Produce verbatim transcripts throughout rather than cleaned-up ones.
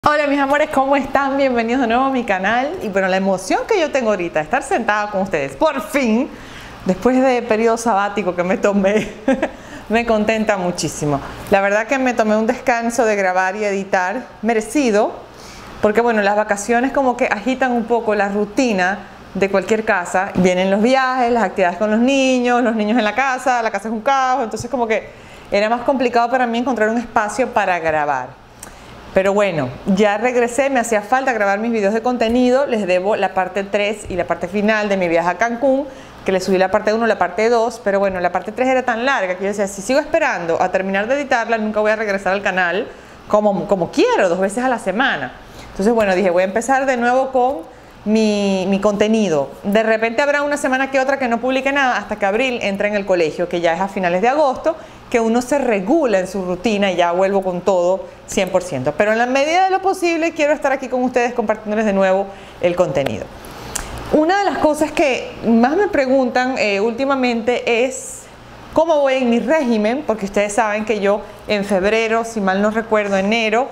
Hola mis amores, ¿cómo están? Bienvenidos de nuevo a mi canal. Y bueno, la emoción que yo tengo ahorita de estar sentada con ustedes, por fin, después de periodo sabático que me tomé, me contenta muchísimo. La verdad que me tomé un descanso de grabar y editar, merecido, porque bueno, las vacaciones como que agitan un poco la rutina de cualquier casa. Vienen los viajes, las actividades con los niños, los niños en la casa, la casa es un caos, entonces como que era más complicado para mí encontrar un espacio para grabar. Pero bueno, ya regresé, me hacía falta grabar mis videos de contenido. Les debo la parte tres y la parte final de mi viaje a Cancún, que les subí la parte uno y la parte dos, pero bueno, la parte tres era tan larga que yo decía, si sigo esperando a terminar de editarla, nunca voy a regresar al canal como, como quiero, dos veces a la semana. Entonces bueno, dije, voy a empezar de nuevo con mi, mi contenido. De repente habrá una semana que otra que no publique nada hasta que abril entre en el colegio, que ya es a finales de agosto, que uno se regula en su rutina y ya vuelvo con todo cien por ciento. Pero en la medida de lo posible quiero estar aquí con ustedes compartiéndoles de nuevo el contenido. Una de las cosas que más me preguntan eh, últimamente es cómo voy en mi régimen, porque ustedes saben que yo en febrero, si mal no recuerdo, enero,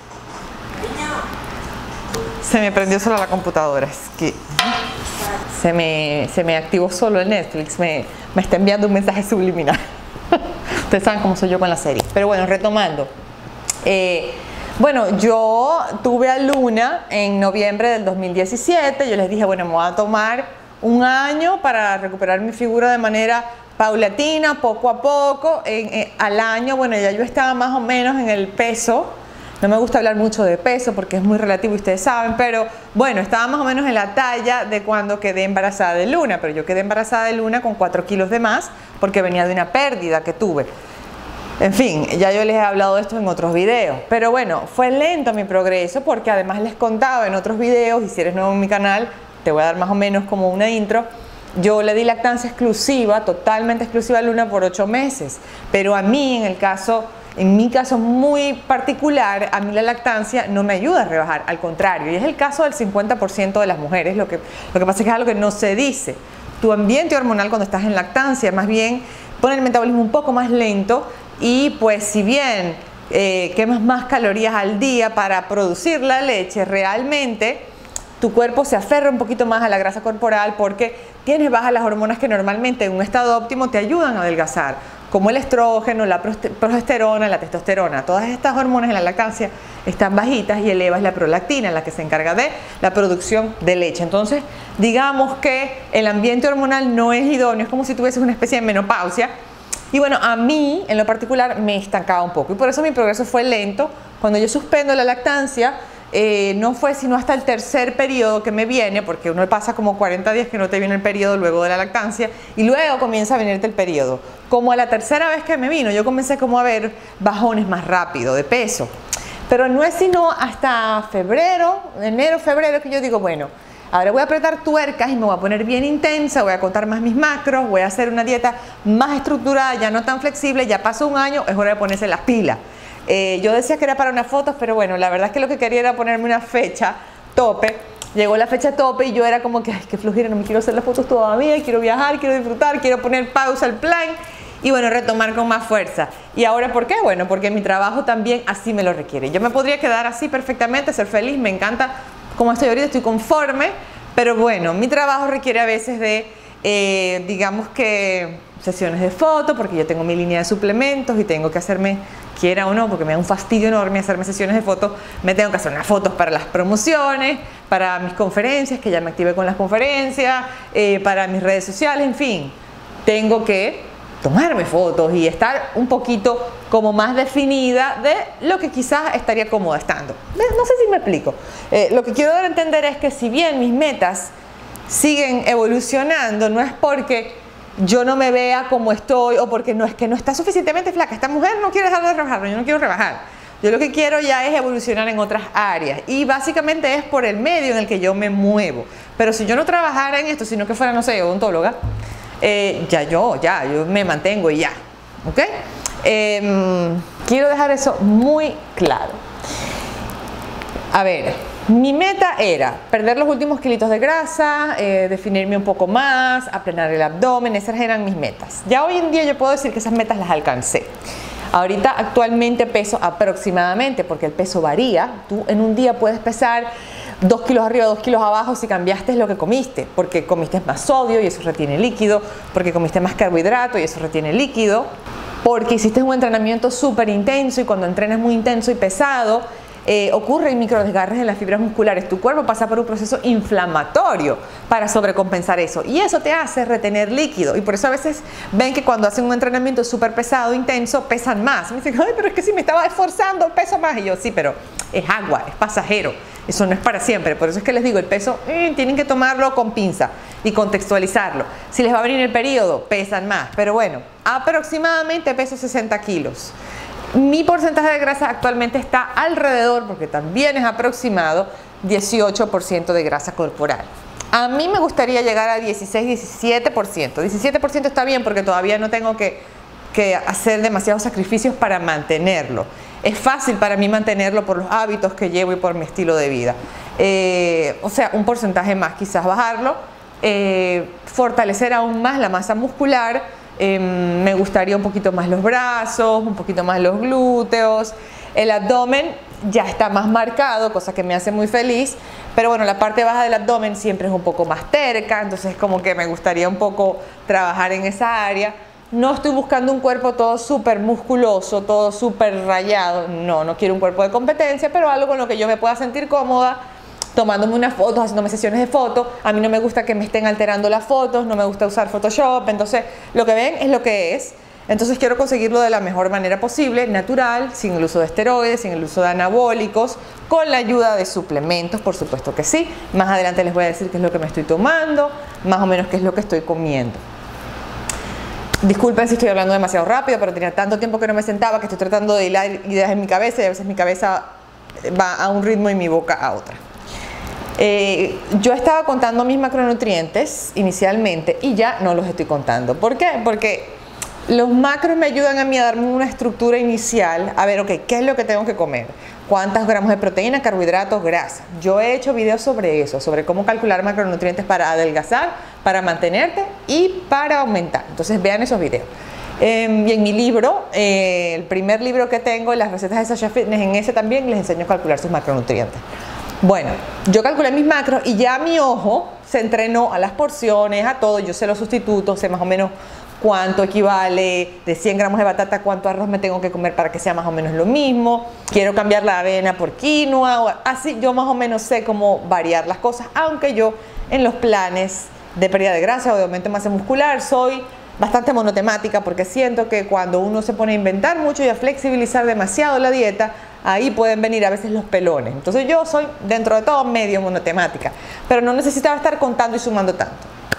se me prendió sola la computadora, es que se me, se me activó solo el Netflix, me, me está enviando un mensaje subliminal. Ustedes saben cómo soy yo con la serie. Pero bueno, retomando. Eh, bueno, yo tuve a Luna en noviembre del dos mil diecisiete. Yo les dije, bueno, me voy a tomar un año para recuperar mi figura de manera paulatina, poco a poco. En, en, al año, bueno, ya yo estaba más o menos en el peso. No me gusta hablar mucho de peso porque es muy relativo y ustedes saben, pero bueno, estaba más o menos en la talla de cuando quedé embarazada de Luna, pero yo quedé embarazada de Luna con cuatro kilos de más porque venía de una pérdida que tuve. En fin, ya yo les he hablado de esto en otros videos, pero bueno, fue lento mi progreso porque además les contaba en otros videos, y si eres nuevo en mi canal, te voy a dar más o menos como una intro. Yo le di lactancia exclusiva, totalmente exclusiva a Luna por ocho meses, pero a mí en el caso... En mi caso muy particular, a mí la lactancia no me ayuda a rebajar, al contrario, y es el caso del cincuenta por ciento de las mujeres. Lo que, lo que pasa es que es algo que no se dice. Tu ambiente hormonal cuando estás en lactancia más bien pone el metabolismo un poco más lento y pues si bien eh, quemas más calorías al día para producir la leche, realmente tu cuerpo se aferra un poquito más a la grasa corporal porque tienes bajas las hormonas que normalmente en un estado óptimo te ayudan a adelgazar, como el estrógeno, la progesterona, la testosterona. Todas estas hormonas en la lactancia están bajitas y elevas la prolactina, la que se encarga de la producción de leche. Entonces, digamos que el ambiente hormonal no es idóneo, es como si tuvieses una especie de menopausia. Y bueno, a mí en lo particular me estancaba un poco y por eso mi progreso fue lento. Cuando yo suspendo la lactancia, Eh, no fue sino hasta el tercer periodo que me viene, porque uno pasa como cuarenta días que no te viene el periodo luego de la lactancia y luego comienza a venirte el periodo. Como a la tercera vez que me vino, yo comencé como a ver bajones más rápido de peso, pero no es sino hasta febrero, enero, febrero que yo digo, bueno, ahora voy a apretar tuercas y me voy a poner bien intensa, voy a contar más mis macros, voy a hacer una dieta más estructurada, ya no tan flexible, ya pasó un año, es hora de ponerse las pilas. Eh, yo decía que era para unas fotos, pero bueno, la verdad es que lo que quería era ponerme una fecha tope. Llegó la fecha tope y yo era como que, ay, qué flojera, no me quiero hacer las fotos todavía, quiero viajar, quiero disfrutar, quiero poner pausa al plan y bueno, retomar con más fuerza. ¿Y ahora por qué? Bueno, porque mi trabajo también así me lo requiere. Yo me podría quedar así perfectamente, ser feliz, me encanta como estoy ahorita, estoy conforme, pero bueno, mi trabajo requiere a veces de, eh, digamos que sesiones de fotos, porque yo tengo mi línea de suplementos y tengo que hacerme, quiera o no, porque me da un fastidio enorme hacerme sesiones de fotos, me tengo que hacer unas fotos para las promociones, para mis conferencias, que ya me activé con las conferencias, eh, para mis redes sociales, en fin, tengo que tomarme fotos y estar un poquito como más definida de lo que quizás estaría cómoda estando. No sé si me explico. Eh, lo que quiero dar a entender es que si bien mis metas siguen evolucionando, no es porque yo no me vea como estoy o porque no es que no está suficientemente flaca. Esta mujer no quiere dejar de rebajar, yo no quiero rebajar. Yo lo que quiero ya es evolucionar en otras áreas y básicamente es por el medio en el que yo me muevo. Pero si yo no trabajara en esto, sino que fuera, no sé, odontóloga, eh, ya yo, ya, yo me mantengo y ya, ¿ok? Eh, quiero dejar eso muy claro. A ver, mi meta era perder los últimos kilitos de grasa, eh, definirme un poco más, aplanar el abdomen, esas eran mis metas. Ya hoy en día yo puedo decir que esas metas las alcancé. Ahorita actualmente peso aproximadamente, porque el peso varía. Tú en un día puedes pesar dos kilos arriba, dos kilos abajo si cambiaste lo que comiste, porque comiste más sodio y eso retiene líquido, porque comiste más carbohidrato y eso retiene líquido, porque hiciste un entrenamiento súper intenso y cuando entrenas muy intenso y pesado, eh, ocurren microdesgarres en las fibras musculares. Tu cuerpo pasa por un proceso inflamatorio para sobrecompensar eso y eso te hace retener líquido y por eso a veces ven que cuando hacen un entrenamiento súper pesado, intenso, pesan más. Me dicen, ay, pero es que si me estaba esforzando, peso más. Y yo, sí, pero es agua, es pasajero. Eso no es para siempre, por eso es que les digo, el peso eh, tienen que tomarlo con pinza y contextualizarlo. Si les va a venir el periodo, pesan más, pero bueno, aproximadamente peso sesenta kilos. Mi porcentaje de grasa actualmente está alrededor, porque también es aproximado, dieciocho por ciento de grasa corporal. A mí me gustaría llegar a dieciséis, diecisiete por ciento. diecisiete por ciento está bien porque todavía no tengo que, que hacer demasiados sacrificios para mantenerlo. Es fácil para mí mantenerlo por los hábitos que llevo y por mi estilo de vida. Eh, o sea, un porcentaje más, quizás bajarlo, eh, fortalecer aún más la masa muscular. Eh, me gustaría un poquito más los brazos, un poquito más los glúteos. El abdomen ya está más marcado, cosa que me hace muy feliz. Pero bueno, la parte baja del abdomen siempre es un poco más terca, entonces como que me gustaría un poco trabajar en esa área. No estoy buscando un cuerpo todo súper musculoso, todo súper rayado. No, no quiero un cuerpo de competencia, pero algo con lo que yo me pueda sentir cómoda, tomándome unas fotos, haciéndome sesiones de fotos. A mí no me gusta que me estén alterando las fotos, no me gusta usar Photoshop. Entonces, lo que ven es lo que es. Entonces, quiero conseguirlo de la mejor manera posible, natural, sin el uso de esteroides, sin el uso de anabólicos, con la ayuda de suplementos, por supuesto que sí. Más adelante les voy a decir qué es lo que me estoy tomando, más o menos qué es lo que estoy comiendo. Disculpen si estoy hablando demasiado rápido, pero tenía tanto tiempo que no me sentaba que estoy tratando de hilar ideas en mi cabeza y a veces mi cabeza va a un ritmo y mi boca a otra. Eh, yo estaba contando mis macronutrientes inicialmente y ya no los estoy contando. ¿Por qué? Porque los macros me ayudan a mí a darme una estructura inicial, a ver, ok, ¿qué es lo que tengo que comer? ¿Cuántos gramos de proteína, carbohidratos, grasa? Yo he hecho videos sobre eso, sobre cómo calcular macronutrientes para adelgazar, para mantenerte y para aumentar. Entonces vean esos videos. Eh, y en mi libro, eh, el primer libro que tengo, las recetas de Sasha Fitness, en ese también les enseño a calcular sus macronutrientes. Bueno, yo calculé mis macros y ya mi ojo se entrenó a las porciones, a todo. Yo sé los sustitutos, sé más o menos cuánto equivale de cien gramos de batata, cuánto arroz me tengo que comer para que sea más o menos lo mismo. Quiero cambiar la avena por quinoa, o así yo más o menos sé cómo variar las cosas, aunque yo en los planes de pérdida de grasa o de aumento de masa muscular soy bastante monotemática, porque siento que cuando uno se pone a inventar mucho y a flexibilizar demasiado la dieta, ahí pueden venir a veces los pelones. Entonces yo soy dentro de todo medio monotemática, pero no necesitaba estar contando y sumando tanto.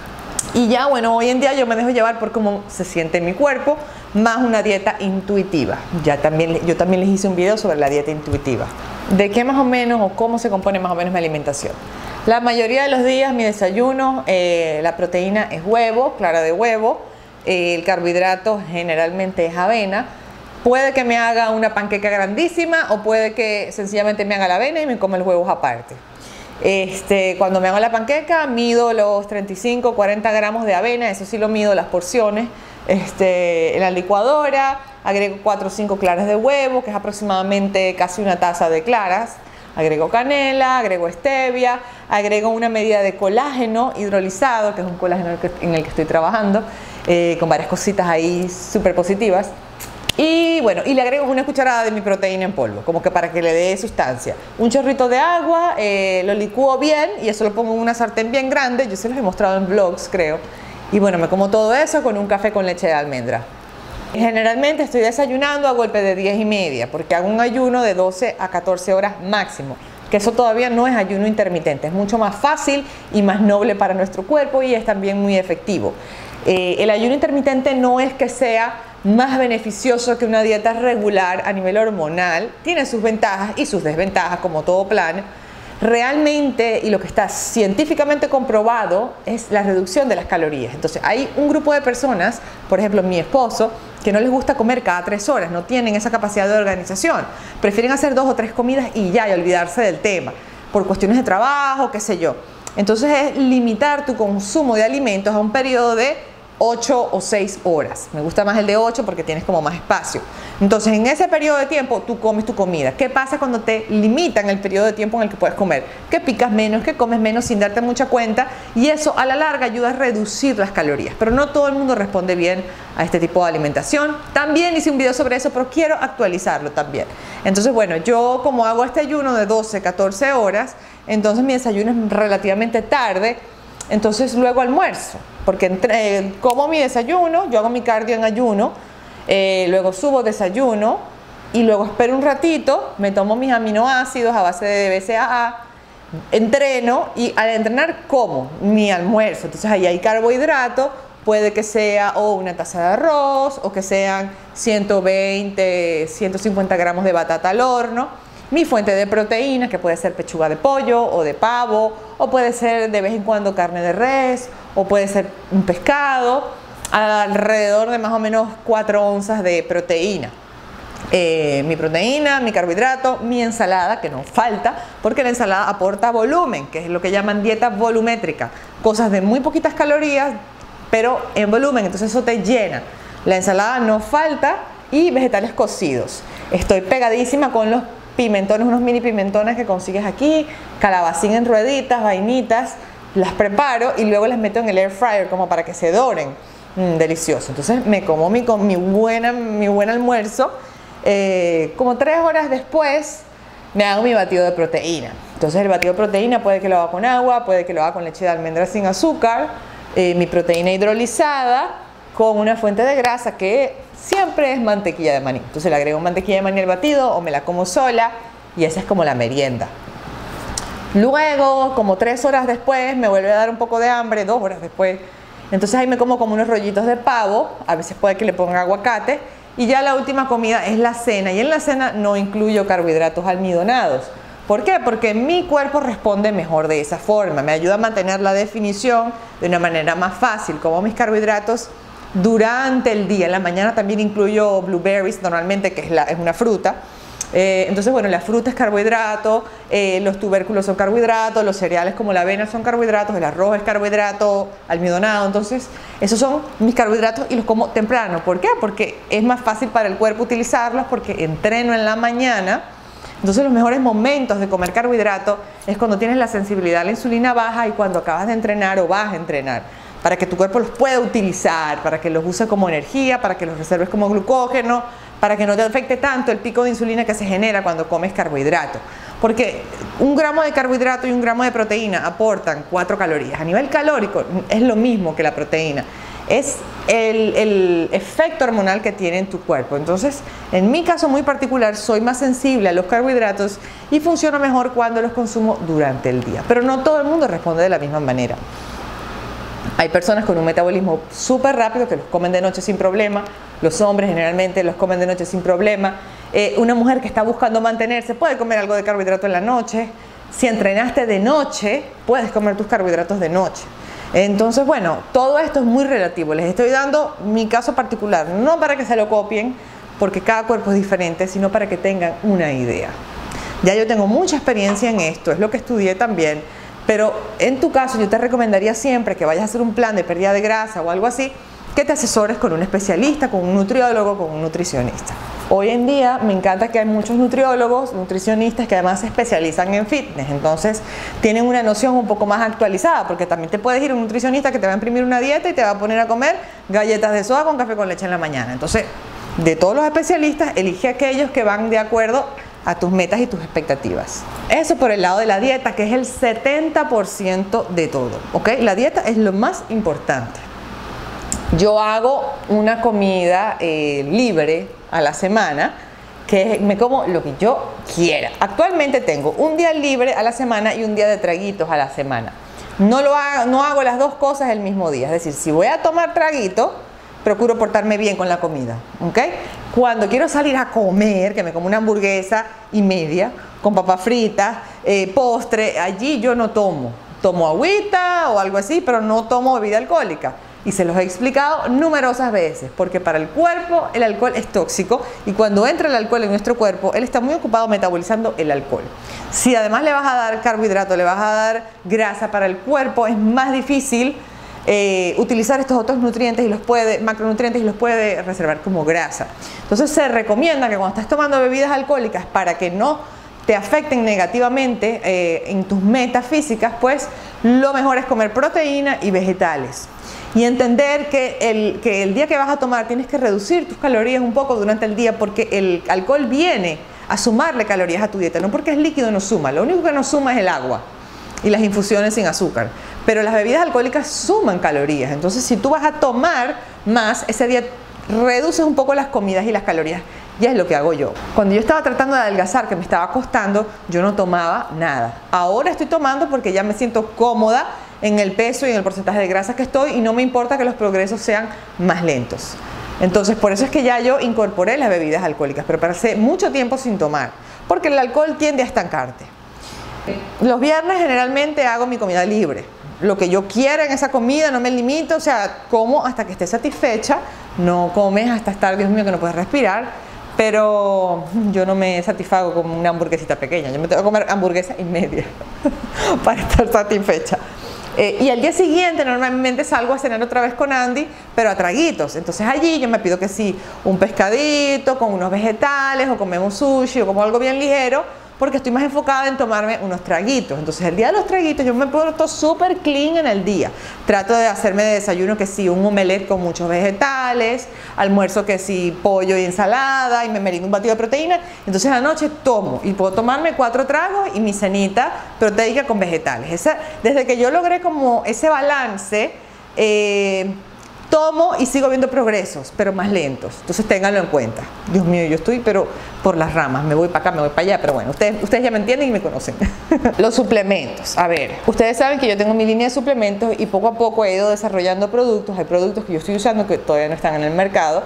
Y ya, bueno, hoy en día yo me dejo llevar por cómo se siente mi cuerpo, más una dieta intuitiva. Ya también, yo también les hice un video sobre la dieta intuitiva. ¿De qué más o menos o cómo se compone más o menos mi alimentación? La mayoría de los días mi desayuno, eh, la proteína es huevo, clara de huevo, eh, el carbohidrato generalmente es avena. Puede que me haga una panqueca grandísima o puede que sencillamente me haga la avena y me come los huevos aparte. Este, cuando me hago la panqueca mido los treinta y cinco, cuarenta gramos de avena, eso sí lo mido, las porciones. Este, en la licuadora agrego cuatro o cinco claras de huevo, que es aproximadamente casi una taza de claras. Agrego canela, agrego stevia, agrego una medida de colágeno hidrolizado, que es un colágeno en el que, en el que estoy trabajando, eh, con varias cositas ahí súper positivas. Y bueno, y le agrego una cucharada de mi proteína en polvo, como que para que le dé sustancia. Un chorrito de agua, eh, lo licúo bien y eso lo pongo en una sartén bien grande. Yo se los he mostrado en vlogs, creo. Y bueno, me como todo eso con un café con leche de almendra. Generalmente estoy desayunando a golpe de diez y media, porque hago un ayuno de doce a catorce horas máximo. Que eso todavía no es ayuno intermitente, es mucho más fácil y más noble para nuestro cuerpo y es también muy efectivo. Eh, el ayuno intermitente no es que sea más beneficioso que una dieta regular a nivel hormonal, tiene sus ventajas y sus desventajas como todo plan. Realmente, y lo que está científicamente comprobado, es la reducción de las calorías. Entonces hay un grupo de personas, por ejemplo mi esposo, que no les gusta comer cada tres horas, no tienen esa capacidad de organización, prefieren hacer dos o tres comidas y ya, y olvidarse del tema, por cuestiones de trabajo, qué sé yo. Entonces es limitar tu consumo de alimentos a un periodo de ocho o seis horas. Me gusta más el de ocho porque tienes como más espacio. Entonces, en ese periodo de tiempo, tú comes tu comida. ¿Qué pasa cuando te limitan el periodo de tiempo en el que puedes comer? Que picas menos, que comes menos sin darte mucha cuenta, y eso a la larga ayuda a reducir las calorías. Pero no todo el mundo responde bien a este tipo de alimentación. También hice un video sobre eso, pero quiero actualizarlo también. Entonces, bueno, yo como hago este ayuno de doce, catorce horas, entonces mi desayuno es relativamente tarde, entonces luego almuerzo, porque entre, eh, como mi desayuno, yo hago mi cardio en ayuno, eh, luego subo desayuno y luego espero un ratito, me tomo mis aminoácidos a base de B C A A, entreno y al entrenar como mi almuerzo, entonces ahí hay carbohidrato, puede que sea o una taza de arroz o que sean ciento veinte, ciento cincuenta gramos de batata al horno. Mi fuente de proteína, que puede ser pechuga de pollo o de pavo, o puede ser de vez en cuando carne de res, o puede ser un pescado, alrededor de más o menos cuatro onzas de proteína. Eh, mi proteína, mi carbohidrato, mi ensalada, que no falta, porque la ensalada aporta volumen, que es lo que llaman dieta volumétrica, cosas de muy poquitas calorías, pero en volumen, entonces eso te llena. La ensalada no falta, y vegetales cocidos. Estoy pegadísima con los pimentones, unos mini pimentones que consigues aquí, calabacín en rueditas, vainitas, las preparo y luego las meto en el air fryer como para que se doren. Mm, delicioso. Entonces me como mi, mi, buena, mi buen almuerzo. Eh, como tres horas después me hago mi batido de proteína. Entonces el batido de proteína puede que lo haga con agua, puede que lo haga con leche de almendra sin azúcar, eh, mi proteína hidrolizada con una fuente de grasa que siempre es mantequilla de maní. Entonces le agrego mantequilla de maní al batido o me la como sola y esa es como la merienda. Luego, como tres horas después, me vuelve a dar un poco de hambre, dos horas después. Entonces ahí me como como unos rollitos de pavo, a veces puede que le ponga aguacate, y ya la última comida es la cena, y en la cena no incluyo carbohidratos almidonados. ¿Por qué? Porque mi cuerpo responde mejor de esa forma, me ayuda a mantener la definición de una manera más fácil, como mis carbohidratos durante el día. En la mañana también incluyo blueberries normalmente, que es, la, es una fruta. Eh, entonces, bueno, la fruta es carbohidrato, eh, los tubérculos son carbohidratos, los cereales como la avena son carbohidratos, el arroz es carbohidrato almidonado. Entonces, esos son mis carbohidratos y los como temprano. ¿Por qué? Porque es más fácil para el cuerpo utilizarlos, porque entreno en la mañana. Entonces, los mejores momentos de comer carbohidrato es cuando tienes la sensibilidad a la insulina baja y cuando acabas de entrenar o vas a entrenar, para que tu cuerpo los pueda utilizar, para que los use como energía, para que los reserves como glucógeno, para que no te afecte tanto el pico de insulina que se genera cuando comes carbohidrato. Porque un gramo de carbohidrato y un gramo de proteína aportan cuatro calorías. A nivel calórico es lo mismo que la proteína. Es el, el efecto hormonal que tiene en tu cuerpo. Entonces, en mi caso muy particular, soy más sensible a los carbohidratos y funciona mejor cuando los consumo durante el día. Pero no todo el mundo responde de la misma manera. Hay personas con un metabolismo súper rápido que los comen de noche sin problema. Los hombres generalmente los comen de noche sin problema. Eh, una mujer que está buscando mantenerse puede comer algo de carbohidrato en la noche. Si entrenaste de noche, puedes comer tus carbohidratos de noche. Entonces, bueno, todo esto es muy relativo. Les estoy dando mi caso particular, no para que se lo copien, porque cada cuerpo es diferente, sino para que tengan una idea. Ya yo tengo mucha experiencia en esto, es lo que estudié también. Pero en tu caso yo te recomendaría siempre que vayas a hacer un plan de pérdida de grasa o algo así, que te asesores con un especialista, con un nutriólogo, con un nutricionista. Hoy en día me encanta que hay muchos nutriólogos, nutricionistas que además se especializan en fitness, entonces tienen una noción un poco más actualizada, porque también te puedes ir a un nutricionista que te va a imprimir una dieta y te va a poner a comer galletas de soda con café con leche en la mañana. Entonces, de todos los especialistas, elige aquellos que van de acuerdo a tus metas y tus expectativas. Eso por el lado de la dieta, que es el setenta por ciento de todo, ¿ok? La dieta es lo más importante. Yo hago una comida eh, libre a la semana, que me como lo que yo quiera. Actualmente tengo un día libre a la semana y un día de traguitos a la semana. No, lo hago, no hago las dos cosas el mismo día, es decir, si voy a tomar traguito, procuro portarme bien con la comida, ¿ok? Cuando quiero salir a comer, que me como una hamburguesa y media, con papas fritas, eh, postre, allí yo no tomo. Tomo agüita o algo así, pero no tomo bebida alcohólica. Y se los he explicado numerosas veces, porque para el cuerpo el alcohol es tóxico y cuando entra el alcohol en nuestro cuerpo, él está muy ocupado metabolizando el alcohol. Si además le vas a dar carbohidrato, le vas a dar grasa, para el cuerpo es más difícil eh, utilizar estos otros nutrientes y los puede, macronutrientes y los puede reservar como grasa. Entonces se recomienda que cuando estás tomando bebidas alcohólicas, para que no te afecten negativamente eh, en tus metas físicas, pues lo mejor es comer proteína y vegetales. Y entender que el, que el día que vas a tomar tienes que reducir tus calorías un poco durante el día, porque el alcohol viene a sumarle calorías a tu dieta. No porque es líquido no suma, lo único que no suma es el agua y las infusiones sin azúcar. Pero las bebidas alcohólicas suman calorías. Entonces si tú vas a tomar más, ese día reduces un poco las comidas y las calorías. Ya es lo que hago yo. Cuando yo estaba tratando de adelgazar, que me estaba costando, yo no tomaba nada. Ahora estoy tomando porque ya me siento cómoda en el peso y en el porcentaje de grasa que estoy, y no me importa que los progresos sean más lentos. Entonces por eso es que ya yo incorporé las bebidas alcohólicas, pero pasé mucho tiempo sin tomar, porque el alcohol tiende a estancarte. Los viernes generalmente hago mi comida libre. Lo que yo quiera en esa comida, no me limito, o sea, como hasta que esté satisfecha. No comes hasta estar, Dios mío, que no puedes respirar. Pero yo no me satisfago con una hamburguesita pequeña. Yo me tengo que comer hamburguesa y media para estar satisfecha. Eh, y al día siguiente normalmente salgo a cenar otra vez con Andy, pero a traguitos. Entonces allí yo me pido que sí, un pescadito con unos vegetales, o comemos sushi, o como algo bien ligero, porque estoy más enfocada en tomarme unos traguitos. Entonces el día de los traguitos yo me porto súper clean en el día. Trato de hacerme de desayuno que sí, un omelette con muchos vegetales, almuerzo que sí, pollo y ensalada, y me merindo un batido de proteína. Entonces a la noche tomo, y puedo tomarme cuatro tragos y mi cenita proteica con vegetales. Esa, desde que yo logré como ese balance, eh, tomo y sigo viendo progresos, pero más lentos. Entonces ténganlo en cuenta. Dios mío, yo estoy pero por las ramas, me voy para acá, me voy para allá, pero bueno, ustedes, ustedes ya me entienden y me conocen. Los suplementos, a ver, ustedes saben que yo tengo mi línea de suplementos y poco a poco he ido desarrollando productos. Hay productos que yo estoy usando que todavía no están en el mercado,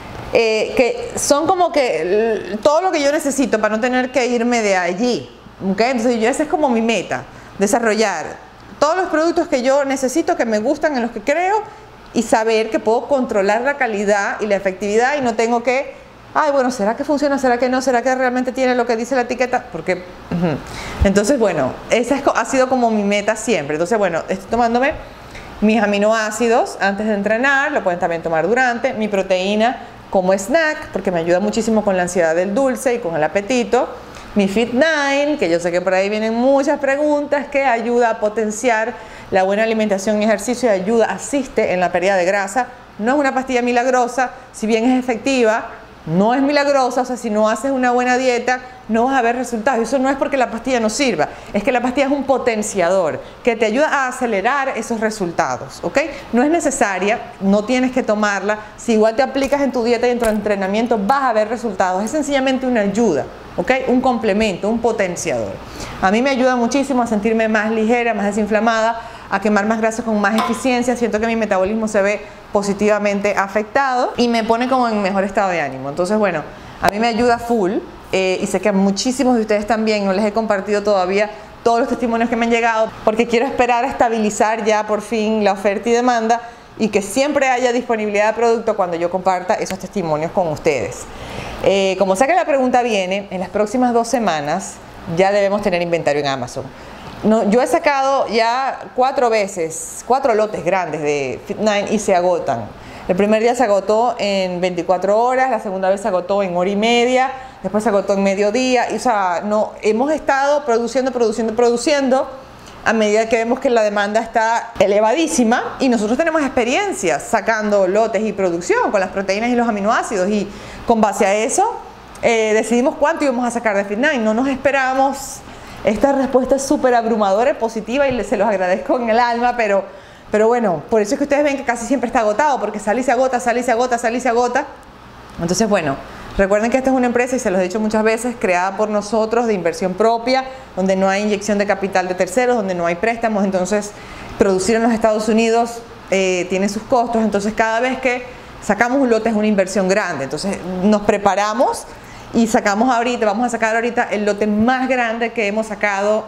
eh, que son como que todo lo que yo necesito para no tener que irme de allí, ¿okay? Entonces yo, esa es como mi meta, desarrollar todos los productos que yo necesito, que me gustan, en los que creo, y saber que puedo controlar la calidad y la efectividad, y no tengo que, ay, bueno, ¿será que funciona? ¿Será que no? ¿Será que realmente tiene lo que dice la etiqueta? Porque, uh-huh. Entonces, bueno, esa es, ha sido como mi meta siempre. Entonces, bueno, estoy tomándome mis aminoácidos antes de entrenar, lo pueden también tomar durante, mi proteína como snack, porque me ayuda muchísimo con la ansiedad del dulce y con el apetito. Mi Fit nueve, que yo sé que por ahí vienen muchas preguntas, que ayuda a potenciar la buena alimentación y ejercicio, y ayuda, asiste en la pérdida de grasa. No es una pastilla milagrosa, si bien es efectiva, no es milagrosa. O sea, si no haces una buena dieta, no vas a ver resultados. Y eso no es porque la pastilla no sirva, es que la pastilla es un potenciador que te ayuda a acelerar esos resultados, ¿ok? No es necesaria, no tienes que tomarla. Si igual te aplicas en tu dieta y en tu entrenamiento, vas a ver resultados. Es sencillamente una ayuda, ¿ok? Un complemento, un potenciador. A mí me ayuda muchísimo a sentirme más ligera, más desinflamada, a quemar más grasa con más eficiencia. Siento que mi metabolismo se ve positivamente afectado y me pone como en mejor estado de ánimo. Entonces, bueno, a mí me ayuda full, eh, y sé que a muchísimos de ustedes también. No les he compartido todavía todos los testimonios que me han llegado, porque quiero esperar a estabilizar ya por fin la oferta y demanda, y que siempre haya disponibilidad de producto cuando yo comparta esos testimonios con ustedes. Eh, como sé que la pregunta viene, en las próximas dos semanas ya debemos tener inventario en Amazon. No, yo he sacado ya cuatro veces, cuatro lotes grandes de Fit nueve y se agotan. El primer día se agotó en veinticuatro horas, la segunda vez se agotó en hora y media, después se agotó en mediodía. Y, o sea, no, hemos estado produciendo, produciendo, produciendo a medida que vemos que la demanda está elevadísima, y nosotros tenemos experiencia sacando lotes y producción con las proteínas y los aminoácidos, y con base a eso eh, decidimos cuánto íbamos a sacar de Fit nueve. No nos esperábamos esta respuesta súper abrumadora y positiva, y se los agradezco en el alma, pero, pero bueno, por eso es que ustedes ven que casi siempre está agotado, porque sale y se agota, sale y se agota, sale y se agota. Entonces, bueno, recuerden que esta es una empresa, y se los he dicho muchas veces, creada por nosotros, de inversión propia, donde no hay inyección de capital de terceros, donde no hay préstamos. Entonces, producir en los Estados Unidos eh, tiene sus costos. Entonces, cada vez que sacamos un lote es una inversión grande. Entonces, nos preparamos y sacamos ahorita, vamos a sacar ahorita el lote más grande que hemos sacado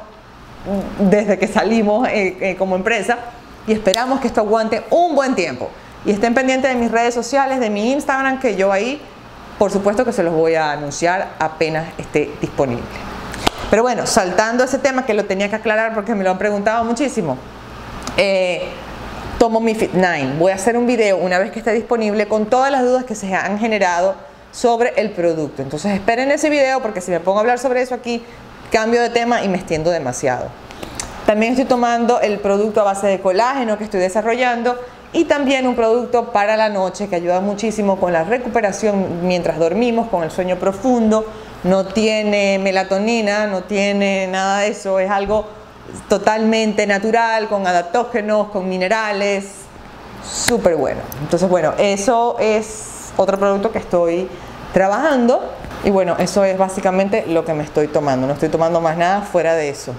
desde que salimos eh, eh, como empresa, y esperamos que esto aguante un buen tiempo. Y estén pendientes de mis redes sociales, de mi Instagram, que yo ahí, por supuesto que se los voy a anunciar apenas esté disponible. Pero bueno, saltando ese tema que lo tenía que aclarar porque me lo han preguntado muchísimo. Eh, tomo mi Fit nueve. Voy a hacer un video una vez que esté disponible con todas las dudas que se han generado sobre el producto. Entonces esperen ese video, porque si me pongo a hablar sobre eso aquí, cambio de tema y me extiendo demasiado. También estoy tomando el producto a base de colágeno que estoy desarrollando, y también un producto para la noche que ayuda muchísimo con la recuperación mientras dormimos, con el sueño profundo. No tiene melatonina, no tiene nada de eso, es algo totalmente natural, con adaptógenos, con minerales, súper bueno. Entonces bueno, eso es otro producto que estoy trabajando, y bueno, eso es básicamente lo que me estoy tomando. No estoy tomando más nada fuera de eso.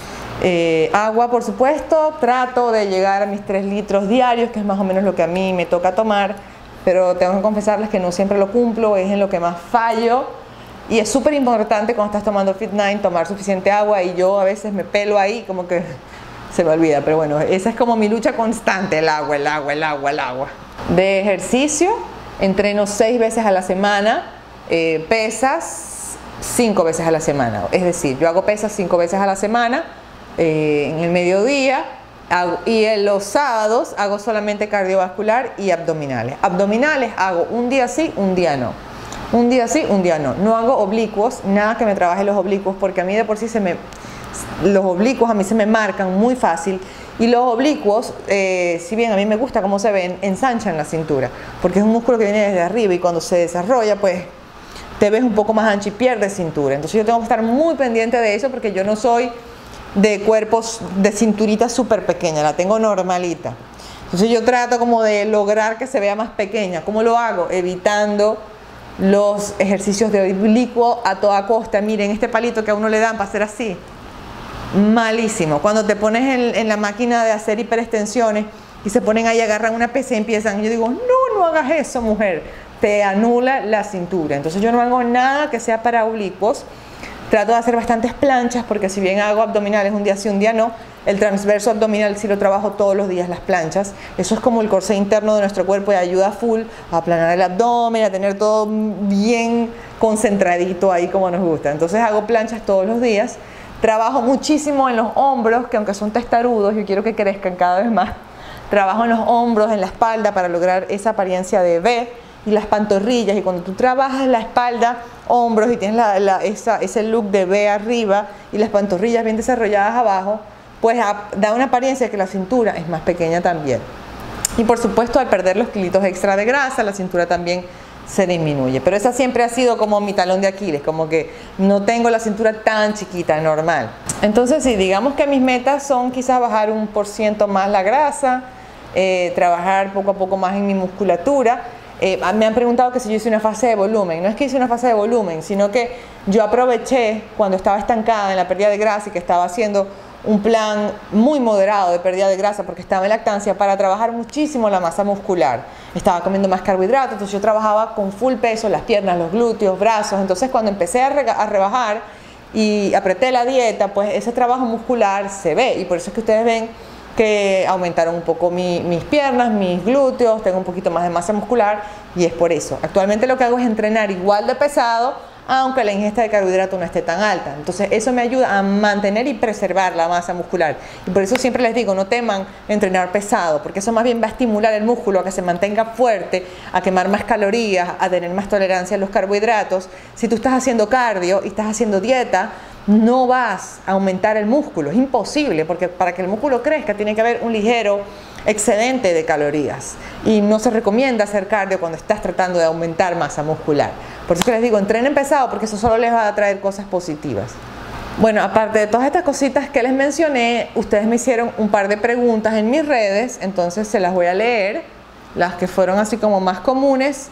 Eh, agua, por supuesto, trato de llegar a mis tres litros diarios, que es más o menos lo que a mí me toca tomar, pero tengo que confesarles que no siempre lo cumplo, es en lo que más fallo. Y es súper importante cuando estás tomando Fit nueve tomar suficiente agua, y yo a veces me pelo ahí, como que se me olvida, pero bueno, esa es como mi lucha constante, el agua, el agua, el agua, el agua. De ejercicio, entreno seis veces a la semana, eh, pesas cinco veces a la semana, es decir, yo hago pesas cinco veces a la semana, eh, en el mediodía, hago, y en los sábados hago solamente cardiovascular y abdominales. Abdominales hago un día sí, un día no. Un día sí, un día no. No hago oblicuos, nada que me trabaje los oblicuos, porque a mí de por sí se me, los oblicuos a mí se me marcan muy fácil, y los oblicuos, eh, si bien a mí me gusta cómo se ven, ensanchan la cintura, porque es un músculo que viene desde arriba, y cuando se desarrolla, pues te ves un poco más ancho y pierdes cintura. Entonces yo tengo que estar muy pendiente de eso, porque yo no soy de cuerpos de cinturita súper pequeña, la tengo normalita. Entonces yo trato como de lograr que se vea más pequeña. ¿Cómo lo hago? Evitando los ejercicios de oblicuo a toda costa. Miren este palito que a uno le dan para hacer así, malísimo. Cuando te pones en, en la máquina de hacer hiperextensiones y se ponen ahí, agarran una pesa y empiezan, yo digo, no, no hagas eso, mujer, te anula la cintura. Entonces yo no hago nada que sea para oblicuos. Trato de hacer bastantes planchas, porque si bien hago abdominales un día sí, un día no, el transverso abdominal sí lo trabajo todos los días, las planchas. Eso es como el corsé interno de nuestro cuerpo, y ayuda full a aplanar el abdomen, a tener todo bien concentradito ahí como nos gusta. Entonces hago planchas todos los días. Trabajo muchísimo en los hombros, que aunque son testarudos, yo quiero que crezcan cada vez más. Trabajo en los hombros, en la espalda, para lograr esa apariencia de V, y las pantorrillas. Y cuando tú trabajas la espalda, hombros, y tienes la, la, esa, ese look de V arriba y las pantorrillas bien desarrolladas abajo, pues a, da una apariencia que la cintura es más pequeña también. Y por supuesto, al perder los kilitos extra de grasa, la cintura también se disminuye. Pero esa siempre ha sido como mi talón de Aquiles, como que no tengo la cintura tan chiquita, normal. Entonces sí, digamos que mis metas son quizás bajar un por ciento más la grasa, eh, trabajar poco a poco más en mi musculatura. Eh, me han preguntado que si yo hice una fase de volumen. No es que hice una fase de volumen, sino que yo aproveché cuando estaba estancada en la pérdida de grasa, y que estaba haciendo un plan muy moderado de pérdida de grasa porque estaba en lactancia, para trabajar muchísimo la masa muscular. Estaba comiendo más carbohidratos, entonces yo trabajaba con full peso las piernas, los glúteos, brazos. Entonces cuando empecé a, re a rebajar y apreté la dieta, pues ese trabajo muscular se ve, y por eso es que ustedes ven que aumentaron un poco mi, mis piernas, mis glúteos, tengo un poquito más de masa muscular, y es por eso. Actualmente lo que hago es entrenar igual de pesado, aunque la ingesta de carbohidratos no esté tan alta. Entonces eso me ayuda a mantener y preservar la masa muscular, y por eso siempre les digo, no teman entrenar pesado, porque eso más bien va a estimular el músculo a que se mantenga fuerte, a quemar más calorías, a tener más tolerancia a los carbohidratos. Si tú estás haciendo cardio y estás haciendo dieta, no vas a aumentar el músculo, es imposible, porque para que el músculo crezca tiene que haber un ligero excedente de calorías, y no se recomienda hacer cardio cuando estás tratando de aumentar masa muscular. Por eso que les digo, entrenen pesado, porque eso solo les va a traer cosas positivas. Bueno, aparte de todas estas cositas que les mencioné, ustedes me hicieron un par de preguntas en mis redes, entonces se las voy a leer, las que fueron así como más comunes,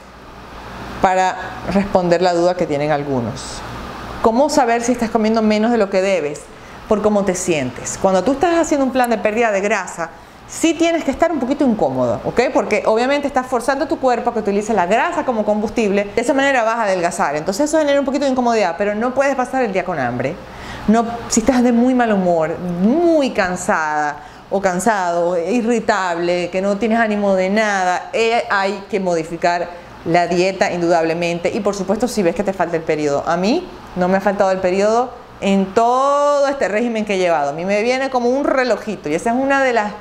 para responder la duda que tienen algunos. ¿Cómo saber si estás comiendo menos de lo que debes? Por cómo te sientes. Cuando tú estás haciendo un plan de pérdida de grasa, sí tienes que estar un poquito incómodo, ¿ok? Porque obviamente estás forzando a tu cuerpo a que utilice la grasa como combustible. De esa manera vas a adelgazar. Entonces eso genera un poquito de incomodidad, pero no puedes pasar el día con hambre. No, si estás de muy mal humor, muy cansada o cansado, irritable, que no tienes ánimo de nada, eh, hay que modificar la dieta indudablemente. Y por supuesto, si ves que te falta el periodo. A mí no me ha faltado el periodo en todo este régimen que he llevado. A mí me viene como un relojito, y esa es una de las,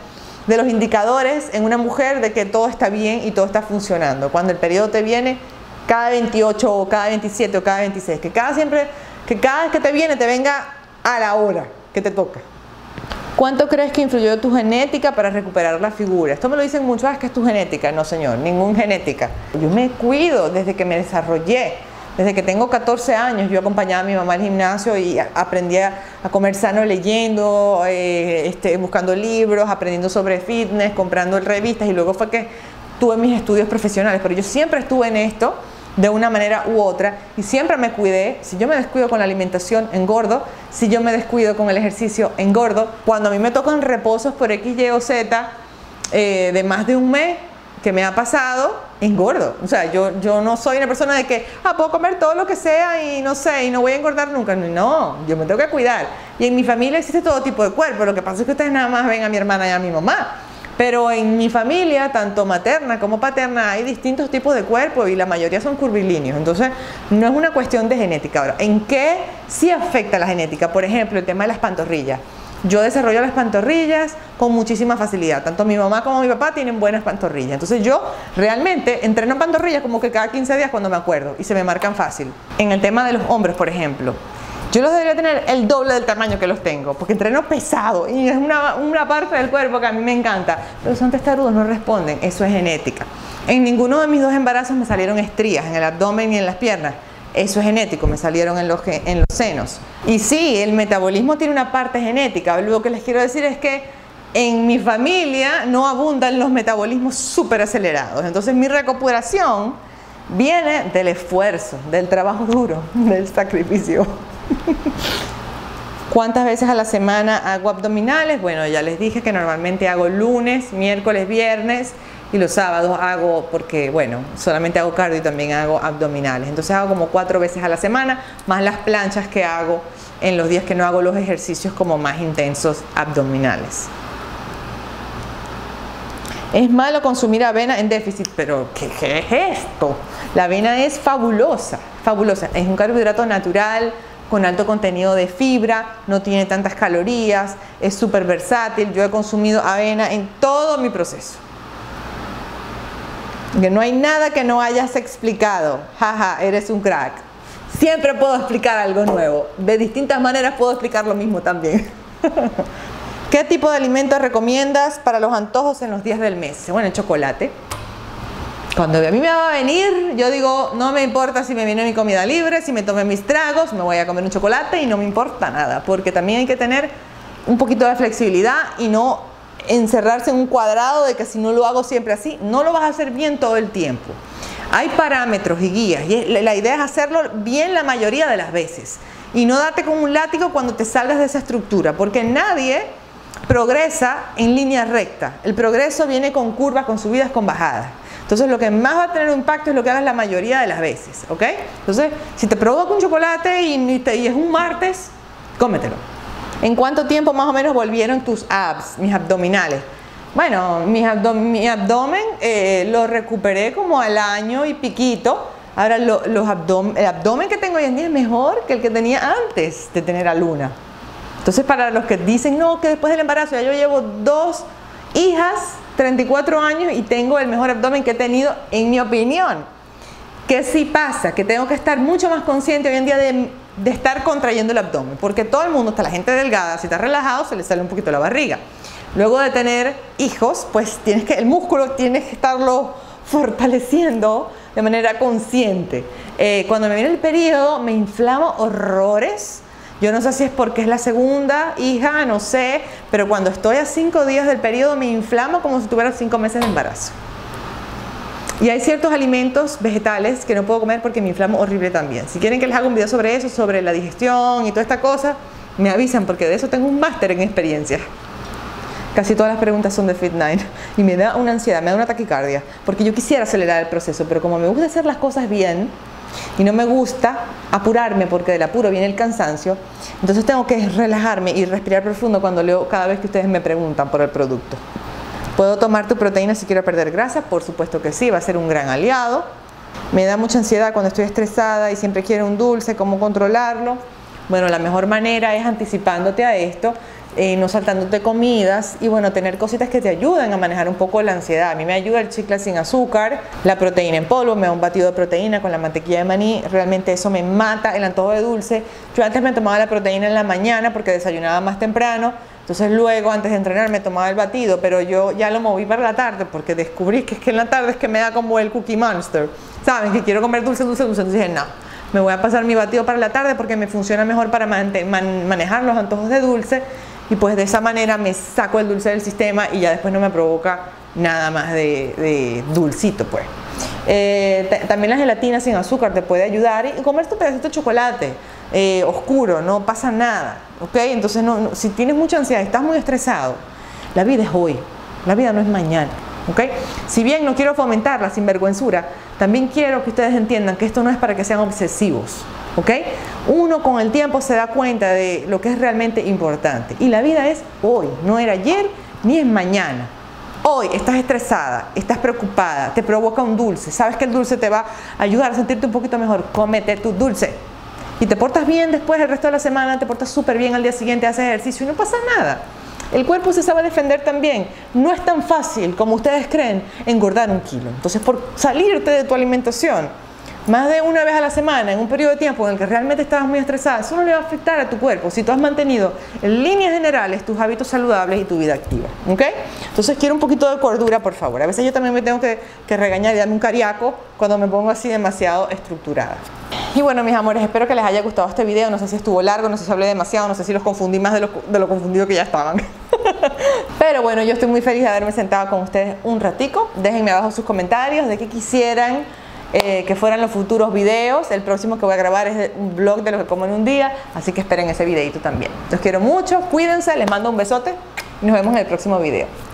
de los indicadores en una mujer de que todo está bien y todo está funcionando. Cuando el periodo te viene cada veintiocho o cada veintisiete o cada veintiséis, que cada, siempre, que cada vez que te viene te venga a la hora que te toca. ¿Cuánto crees que influyó tu genética para recuperar la figura? Esto me lo dicen muchas veces que es tu genética. No, señor, ningún genética. Yo me cuido desde que me desarrollé. Desde que tengo catorce años yo acompañaba a mi mamá al gimnasio y aprendí a, a comer sano leyendo, eh, este, buscando libros, aprendiendo sobre fitness, comprando revistas, y luego fue que tuve mis estudios profesionales. Pero yo siempre estuve en esto de una manera u otra y siempre me cuidé. Si yo me descuido con la alimentación, engordo. Si yo me descuido con el ejercicio, engordo. Cuando a mí me tocan reposos por X, Y o Z eh, de más de un mes que me ha pasado, engordo. O sea, yo, yo no soy una persona de que, ah, puedo comer todo lo que sea y no sé, y no voy a engordar nunca. No, yo me tengo que cuidar. Y en mi familia existe todo tipo de cuerpo. Lo que pasa es que ustedes nada más ven a mi hermana y a mi mamá. Pero en mi familia, tanto materna como paterna, hay distintos tipos de cuerpo y la mayoría son curvilíneos. Entonces, no es una cuestión de genética. Ahora, ¿en qué sí afecta la genética? Por ejemplo, el tema de las pantorrillas. Yo desarrollo las pantorrillas con muchísima facilidad. Tanto mi mamá como mi papá tienen buenas pantorrillas. Entonces yo realmente entreno pantorrillas como que cada quince días cuando me acuerdo y se me marcan fácil. En el tema de los hombros, por ejemplo, yo los debería tener el doble del tamaño que los tengo, porque entreno pesado y es una, una parte del cuerpo que a mí me encanta. Pero son testarudos, no responden. Eso es genética. En ninguno de mis dos embarazos me salieron estrías en el abdomen y en las piernas. Eso es genético, me salieron en los, en los senos. Y sí, el metabolismo tiene una parte genética. Lo que les quiero decir es que en mi familia no abundan los metabolismos súper acelerados. Entonces mi recuperación viene del esfuerzo, del trabajo duro, del sacrificio. ¿Cuántas veces a la semana hago abdominales? Bueno, ya les dije que normalmente hago lunes, miércoles, viernes. Y los sábados hago, porque bueno, solamente hago cardio y también hago abdominales. Entonces hago como cuatro veces a la semana, más las planchas que hago en los días que no hago los ejercicios como más intensos abdominales. Es malo consumir avena en déficit, pero ¿qué, qué es esto? La avena es fabulosa, fabulosa. Es un carbohidrato natural, con alto contenido de fibra, no tiene tantas calorías, es súper versátil. Yo he consumido avena en todo mi proceso. Que no hay nada que no hayas explicado. Jaja, eres un crack. Siempre puedo explicar algo nuevo. De distintas maneras puedo explicar lo mismo también. ¿Qué tipo de alimentos recomiendas para los antojos en los días del mes? Bueno, el chocolate. Cuando a mí me va a venir, yo digo, no me importa si me viene mi comida libre, si me tomé mis tragos, me voy a comer un chocolate y no me importa nada. Porque también hay que tener un poquito de flexibilidad y no encerrarse en un cuadrado de que si no lo hago siempre así, no lo vas a hacer bien todo el tiempo. Hay parámetros y guías y la idea es hacerlo bien la mayoría de las veces y no darte con un látigo cuando te salgas de esa estructura, porque nadie progresa en línea recta. El progreso viene con curvas, con subidas, con bajadas. Entonces lo que más va a tener un impacto es lo que hagas la mayoría de las veces, ¿ok? Entonces, si te provoca un chocolate y, te, y es un martes, cómetelo. ¿En cuánto tiempo más o menos volvieron tus abs, mis abdominales? Bueno, mi, abdom mi abdomen eh, lo recuperé como al año y piquito. Ahora lo, los abdom el abdomen que tengo hoy en día es mejor que el que tenía antes de tener a Luna. Entonces, para los que dicen, no, que después del embarazo ya yo llevo dos hijas, treinta y cuatro años y tengo el mejor abdomen que he tenido, en mi opinión. ¿Qué sí pasa? Que tengo que estar mucho más consciente hoy en día de, de estar contrayendo el abdomen, porque todo el mundo, hasta la gente delgada, si está relajado, se le sale un poquito la barriga. Luego de tener hijos, pues tienes que, el músculo tienes que estarlo fortaleciendo de manera consciente. Eh, cuando me viene el periodo, me inflamo horrores. Yo no sé si es porque es la segunda hija, no sé, pero cuando estoy a cinco días del periodo me inflamo como si tuviera cinco meses de embarazo. Y hay ciertos alimentos vegetales que no puedo comer porque me inflamo horrible también. Si quieren que les haga un video sobre eso, sobre la digestión y toda esta cosa, me avisan porque de eso tengo un máster en experiencia. Casi todas las preguntas son de Fit nueve y me da una ansiedad, me da una taquicardia, porque yo quisiera acelerar el proceso, pero como me gusta hacer las cosas bien y no me gusta apurarme porque del apuro viene el cansancio, entonces tengo que relajarme y respirar profundo cuando leo cada vez que ustedes me preguntan por el producto. ¿Puedo tomar tu proteína si quiero perder grasa? Por supuesto que sí, va a ser un gran aliado. Me da mucha ansiedad cuando estoy estresada y siempre quiero un dulce, ¿cómo controlarlo? Bueno, la mejor manera es anticipándote a esto. eh, no saltándote comidas y bueno, tener cositas que te ayudan a manejar un poco la ansiedad. A mí me ayuda el chicle sin azúcar, la proteína en polvo, me da un batido de proteína con la mantequilla de maní, realmente eso me mata el antojo de dulce. Yo antes me tomaba la proteína en la mañana porque desayunaba más temprano, entonces luego antes de entrenar me tomaba el batido, pero yo ya lo moví para la tarde porque descubrí que es que en la tarde es que me da como el Cookie Monster, ¿saben? Que quiero comer dulce, dulce, dulce, entonces dije no, me voy a pasar mi batido para la tarde porque me funciona mejor para man manejar los antojos de dulce y pues de esa manera me saco el dulce del sistema y ya después no me provoca nada más de, de dulcito pues. Eh, también la gelatina sin azúcar te puede ayudar y comer tu pedacito de chocolate eh, oscuro, no pasa nada, ¿ok? Entonces no, no, si tienes mucha ansiedad, estás muy estresado, la vida es hoy, la vida no es mañana, ¿ok? Si bien no quiero fomentar la sinvergüenzura, también quiero que ustedes entiendan que esto no es para que sean obsesivos, ¿ok? Uno con el tiempo se da cuenta de lo que es realmente importante y la vida es hoy, no era ayer ni es mañana. Hoy estás estresada, estás preocupada, te provoca un dulce, sabes que el dulce te va a ayudar a sentirte un poquito mejor, cómete tu dulce y te portas bien después el resto de la semana, te portas súper bien al día siguiente, haces ejercicio y no pasa nada. El cuerpo se sabe defender también. No es tan fácil como ustedes creen engordar un kilo. Entonces, por salirte de tu alimentación más de una vez a la semana, en un periodo de tiempo en el que realmente estabas muy estresada, eso no le va a afectar a tu cuerpo si tú has mantenido en líneas generales tus hábitos saludables y tu vida activa, ¿ok? Entonces quiero un poquito de cordura, por favor. A veces yo también me tengo que, que regañar y darme un cariaco cuando me pongo así demasiado estructurada. Y bueno, mis amores, espero que les haya gustado este video. No sé si estuvo largo, no sé si hablé demasiado, no sé si los confundí más de lo, de lo confundido que ya estaban. Pero bueno, yo estoy muy feliz de haberme sentado con ustedes un ratico. Déjenme abajo sus comentarios de qué quisieran eh, que fueran los futuros videos. El próximo que voy a grabar es un vlog de lo que como en un día, así que esperen ese videito también. Los quiero mucho, cuídense, les mando un besote y nos vemos en el próximo video.